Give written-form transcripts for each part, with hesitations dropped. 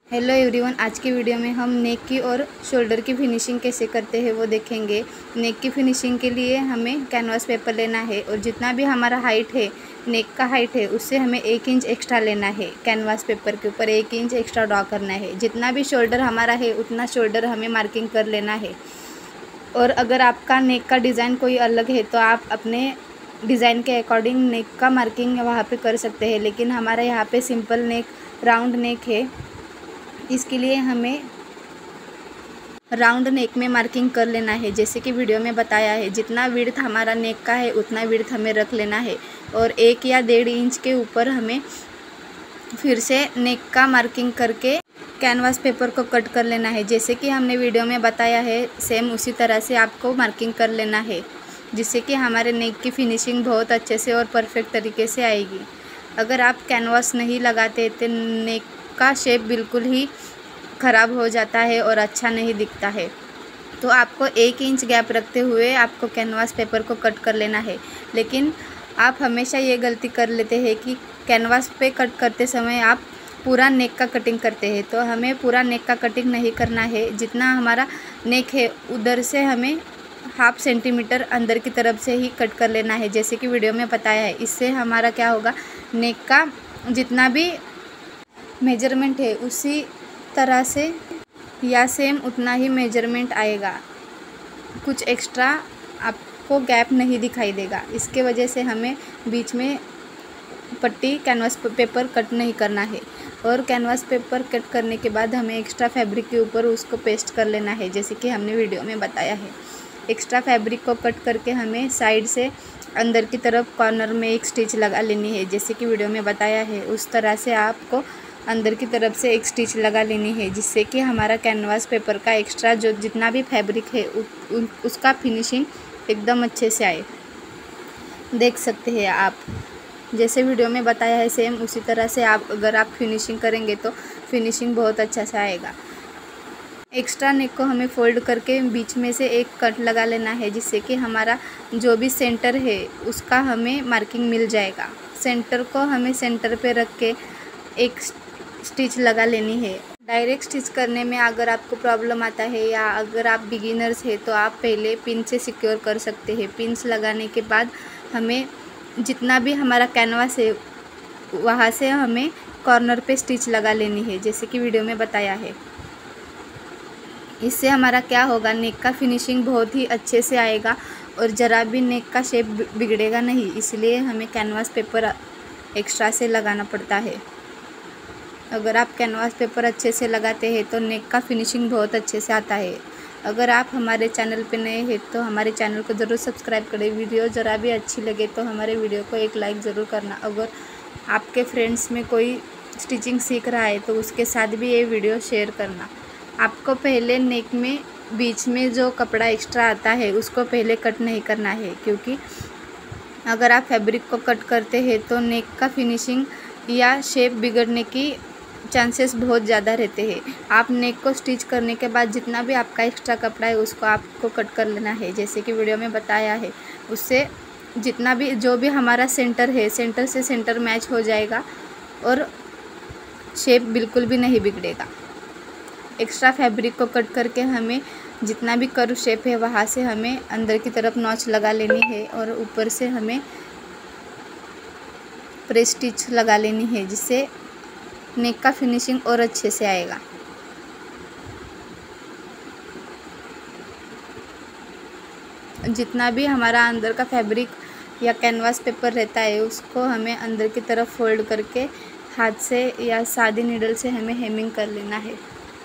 Hello everyone, आज की video में हम नेक की और शोल्डर की फिनिशिंग कैसे करते हैं वो देखेंगे। नेक की फिनिशिंग के लिए हमें कैनवास पेपर लेना है और जितना भी हमारा हाइट है, नेक का हाइट है, उससे हमें 1 इंच एक्स्ट्रा लेना है। कैनवास पेपर के ऊपर 1 इंच एक्स्ट्रा ड्रॉ करना है। जितना भी शोल्डर हमारा है उतना शोल्डर हमें मार्किंग कर लेना है। और अगर आपका नेक का डिज़ाइन कोई अलग है तो आप अपने डिज़ाइन के अकॉर्डिंग नेक का मार्किंग वहाँ पे कर सकते हैं, लेकिन हमारा यहाँ पे सिंपल नेक, राउंड नेक है, इसके लिए हमें राउंड नेक में मार्किंग कर लेना है। जैसे कि वीडियो में बताया है, जितना विड्थ हमारा नेक का है उतना विड्थ हमें रख लेना है और 1 या 1.5 इंच के ऊपर हमें फिर से नेक का मार्किंग करके कैनवास पेपर को कट कर लेना है। जैसे कि हमने वीडियो में बताया है, सेम उसी तरह से आपको मार्किंग कर लेना है, जिससे कि हमारे नेक की फिनिशिंग बहुत अच्छे से और परफेक्ट तरीके से आएगी। अगर आप कैनवास नहीं लगाते तो नेक का शेप बिल्कुल ही ख़राब हो जाता है और अच्छा नहीं दिखता है। तो आपको 1 इंच गैप रखते हुए आपको कैनवास पेपर को कट कर लेना है। लेकिन आप हमेशा ये गलती कर लेते हैं कि कैनवास पे कट करते समय आप पूरा नेक का कटिंग करते हैं, तो हमें पूरा नेक का कटिंग नहीं करना है। जितना हमारा नेक है उधर से हमें 1/2 सेंटीमीटर अंदर की तरफ से ही कट कर लेना है, जैसे कि वीडियो में बताया है। इससे हमारा क्या होगा, नेक का जितना भी मेजरमेंट है उसी तरह से या सेम उतना ही मेजरमेंट आएगा, कुछ एक्स्ट्रा आपको गैप नहीं दिखाई देगा। इसके वजह से हमें बीच में पट्टी कैनवास पेपर कट नहीं करना है। और कैनवास पेपर कट करने के बाद हमें एक्स्ट्रा फैब्रिक के ऊपर उसको पेस्ट कर लेना है, जैसे कि हमने वीडियो में बताया है। एक्स्ट्रा फैब्रिक को कट करके हमें साइड से अंदर की तरफ कॉर्नर में एक स्टिच लगा लेनी है, जैसे कि वीडियो में बताया है। उस तरह से आपको अंदर की तरफ से एक स्टिच लगा लेनी है, जिससे कि हमारा कैनवास पेपर का एक्स्ट्रा जो जितना भी फैब्रिक है उसका फिनिशिंग एकदम अच्छे से आए। देख सकते हैं आप, जैसे वीडियो में बताया है सेम उसी तरह से आप अगर आप फिनिशिंग करेंगे तो फिनिशिंग बहुत अच्छा से आएगा। एक्स्ट्रा नेक को हमें फोल्ड करके बीच में से एक कट लगा लेना है, जिससे कि हमारा जो भी सेंटर है उसका हमें मार्किंग मिल जाएगा। सेंटर को हमें सेंटर पे रख के एक स्टिच लगा लेनी है। डायरेक्ट स्टिच करने में अगर आपको प्रॉब्लम आता है या अगर आप बिगिनर्स हैं तो आप पहले पिन से सिक्योर कर सकते हैं। पिन्स लगाने के बाद हमें जितना भी हमारा कैनवास है वहाँ से हमें कॉर्नर पे स्टिच लगा लेनी है, जैसे कि वीडियो में बताया है। इससे हमारा क्या होगा, नेक का फिनिशिंग बहुत ही अच्छे से आएगा और ज़रा भी नेक का शेप बिगड़ेगा नहीं। इसलिए हमें कैनवास पेपर एक्स्ट्रा से लगाना पड़ता है। अगर आप कैनवास पेपर अच्छे से लगाते हैं तो नेक का फिनिशिंग बहुत अच्छे से आता है। अगर आप हमारे चैनल पे नए हैं तो हमारे चैनल को ज़रूर सब्सक्राइब करें। वीडियो ज़रा भी अच्छी लगे तो हमारे वीडियो को एक लाइक ज़रूर करना। अगर आपके फ्रेंड्स में कोई स्टिचिंग सीख रहा है तो उसके साथ भी ये वीडियो शेयर करना। आपको पहले नेक में बीच में जो कपड़ा एक्स्ट्रा आता है उसको पहले कट नहीं करना है, क्योंकि अगर आप फैब्रिक को कट करते हैं तो नेक का फिनिशिंग या शेप बिगड़ने की चांसेस बहुत ज़्यादा रहते हैं। आप नेक को स्टिच करने के बाद जितना भी आपका एक्स्ट्रा कपड़ा है उसको आपको कट कर लेना है, जैसे कि वीडियो में बताया है। उससे जितना भी जो भी हमारा सेंटर है, सेंटर से सेंटर मैच हो जाएगा और शेप बिल्कुल भी नहीं बिगड़ेगा। एक्स्ट्रा फैब्रिक को कट करके हमें जितना भी कर्व शेप है वहाँ से हमें अंदर की तरफ नॉच लगा लेनी है और ऊपर से हमें प्रेस स्टिच लगा लेनी है, जिससे नेक का फिनिशिंग और अच्छे से आएगा। जितना भी हमारा अंदर का फैब्रिक या कैनवास पेपर रहता है उसको हमें अंदर की तरफ फोल्ड करके हाथ से या सादी नीडल से हमें हेमिंग कर लेना है।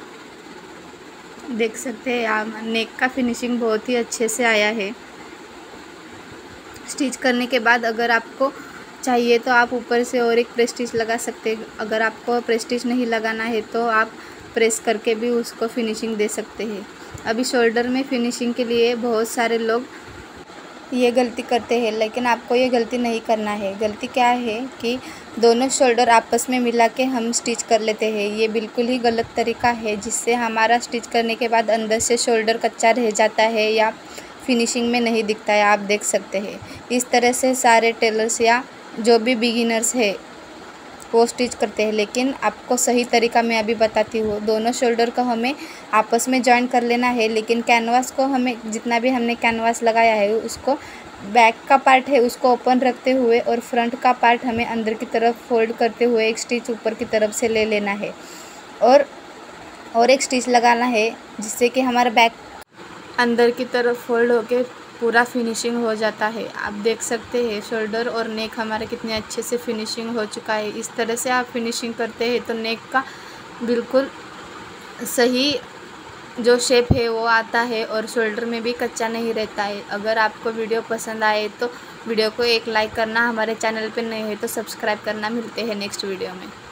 देख सकते हैं आप, नेक का फिनिशिंग बहुत ही अच्छे से आया है। स्टिच करने के बाद अगर आपको चाहिए तो आप ऊपर से और एक प्रेस स्टिच लगा सकते हैं। अगर आपको प्रेस स्टिच नहीं लगाना है तो आप प्रेस करके भी उसको फिनिशिंग दे सकते हैं। अभी शोल्डर में फिनिशिंग के लिए बहुत सारे लोग ये गलती करते हैं, लेकिन आपको ये गलती नहीं करना है। गलती क्या है कि दोनों शोल्डर आपस में मिला के हम स्टिच कर लेते हैं। ये बिल्कुल ही गलत तरीका है, जिससे हमारा स्टिच करने के बाद अंदर से शोल्डर कच्चा रह जाता है या फिनिशिंग में नहीं दिखता है। आप देख सकते हैं इस तरह से सारे टेलर्स या जो भी बिगिनर्स है वो स्टिच करते हैं। लेकिन आपको सही तरीका मैं अभी बताती हूँ। दोनों शोल्डर को हमें आपस में जॉइन कर लेना है, लेकिन कैनवास को हमें जितना भी हमने कैनवास लगाया है उसको बैक का पार्ट है उसको ओपन रखते हुए और फ्रंट का पार्ट हमें अंदर की तरफ फोल्ड करते हुए एक स्टिच ऊपर की तरफ से ले लेना है और एक स्टिच लगाना है, जिससे कि हमारा बैक अंदर की तरफ फोल्ड होके पूरा फिनिशिंग हो जाता है। आप देख सकते हैं शोल्डर और नेक हमारे कितने अच्छे से फिनिशिंग हो चुका है। इस तरह से आप फिनिशिंग करते हैं तो नेक का बिल्कुल सही जो शेप है वो आता है और शोल्डर में भी कच्चा नहीं रहता है। अगर आपको वीडियो पसंद आए तो वीडियो को एक लाइक करना, हमारे चैनल पे नए हैं तो सब्सक्राइब करना। मिलते हैं नेक्स्ट वीडियो में।